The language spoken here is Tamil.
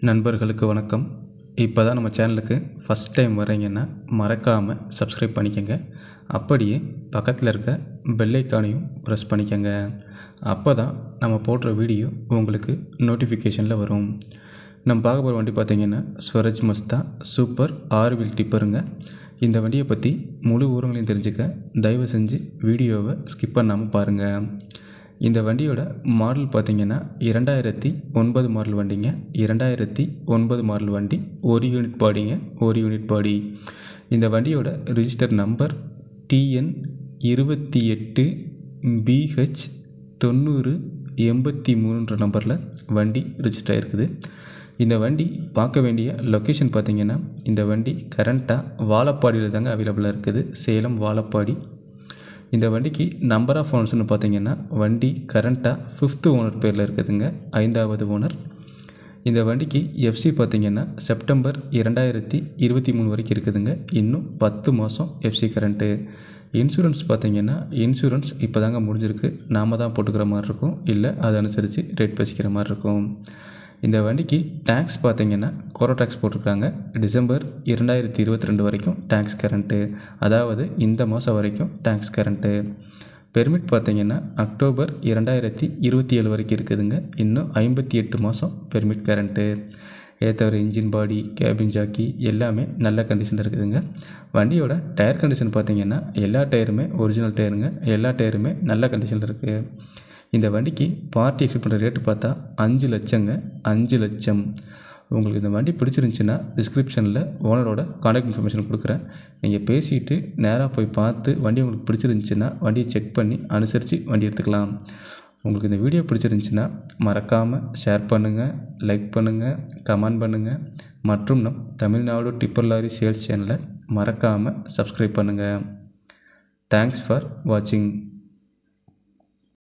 நண்பர்களுக்கு வணக்கம். இப்போ தான் நம்ம சேனலுக்கு ஃபஸ்ட் டைம் வரீங்கன்னா மறக்காமல் சப்ஸ்கிரைப் பண்ணிக்கோங்க. அப்படியே பக்கத்தில் இருக்க பெல் ஐக்கானையும் ப்ரெஸ் பண்ணிக்கோங்க. அப்போ தான் நம்ம போடுற வீடியோ உங்களுக்கு நோட்டிஃபிகேஷனில் வரும். நம்ம பார்க்க போகிற வண்டி பார்த்திங்கன்னா ஸ்வராஜ் மஸ்தா சூப்பர் 6 வீல் டிப்பருங்க. இந்த வண்டியை பற்றி முழு விவரங்களையும் தெரிஞ்சுக்க தயவு செஞ்சு வீடியோவை ஸ்கிப் பண்ணாமல் பாருங்கள். இந்த வண்டியோட மாடல் பார்த்திங்கன்னா 2009 மாடல் வண்டிங்க. 2009 மாடல் வண்டி, ஒரு யூனிட் பாடிங்க, ஒரு யூனிட் பாடி. இந்த வண்டியோட ரிஜிஸ்டர் நம்பர் TN 28BH9083 நம்பரில் வண்டி ரிஜிஸ்டர் ஆகிருக்குது. இந்த வண்டி பார்க்க வேண்டிய லொக்கேஷன் பார்த்திங்கன்னா, இந்த வண்டி கரண்ட்டாக வாழப்பாடியில் தாங்க அவைலபிளாக இருக்குது, சேலம் வாழப்பாடி. இந்த வண்டிக்கு நம்பர் ஆஃப் ஓனர்ஸ்னு பார்த்திங்கன்னா, வண்டி கரண்ட்டாக 5th ஓனர் பேரில் இருக்குதுங்க, 5வது ஓனர். இந்த வண்டிக்கு FC பார்த்திங்கன்னா செப்டம்பர் 2023 வரைக்கும் இருக்குதுங்க. இன்னும் 10 மாதம் FC கரண்ட்டு. இன்சூரன்ஸ் பார்த்திங்கன்னா, இன்சூரன்ஸ் இப்போ தாங்க முடிஞ்சிருக்கு. நாம் தான் போட்டுக்கிற மாதிரி இருக்கும், இல்லை அதை அனுசரித்து ரேட் பேசிக்கிற மாதிரி இருக்கும். இந்த வண்டிக்கு டேக்ஸ் பார்த்திங்கன்னா கொரோ டேக்ஸ் போட்டிருக்காங்க. டிசம்பர் 2022 வரைக்கும் டேக்ஸ் கரண்ட்டு, அதாவது இந்த மாதம் வரைக்கும் டேக்ஸ் கரண்ட்டு. பெர்மிட் பார்த்திங்கன்னா அக்டோபர் 2027 வரைக்கும் இருக்குதுங்க. இன்னும் 58 மாதம் பெர்மிட் கரண்ட்டு. ஏற்றவர இன்ஜின் பாடி, கேபின் ஜாக்கி எல்லாமே நல்ல கண்டிஷனில் இருக்குதுங்க. வண்டியோட டயர் கண்டிஷன் பார்த்திங்கன்னா எல்லா டயருமே ஒரிஜினல் டயருங்க, எல்லா டயருமே நல்ல கண்டிஷனில் இருக்குது. இந்த வண்டிக்கு பார்ட்டி எக்ஸ்பெக்ட் பண்ணுற ரேட்டு பார்த்தா 5 லட்சங்க, 5 லட்சம். உங்களுக்கு இந்த வண்டி பிடிச்சிருந்துச்சின்னா டிஸ்கிரிப்ஷனில் ஓனரோட கான்டாக்ட் இன்ஃபர்மேஷன் கொடுக்குறேன். நீங்கள் பேசிவிட்டு நேராக போய் பார்த்து வண்டி உங்களுக்கு பிடிச்சிருந்துச்சின்னா வண்டியை செக் பண்ணி அனுசரித்து வண்டி எடுத்துக்கலாம். உங்களுக்கு இந்த வீடியோ பிடிச்சிருந்துச்சின்னா மறக்காமல் ஷேர் பண்ணுங்கள், லைக் பண்ணுங்கள், கமெண்ட் பண்ணுங்கள். மற்றும் நம் தமிழ்நாடு டிப்பர் லாரி சேல்ஸ் சேனலை மறக்காமல் சப்ஸ்கிரைப் பண்ணுங்கள். தேங்க்ஸ் ஃபார் வாட்சிங்.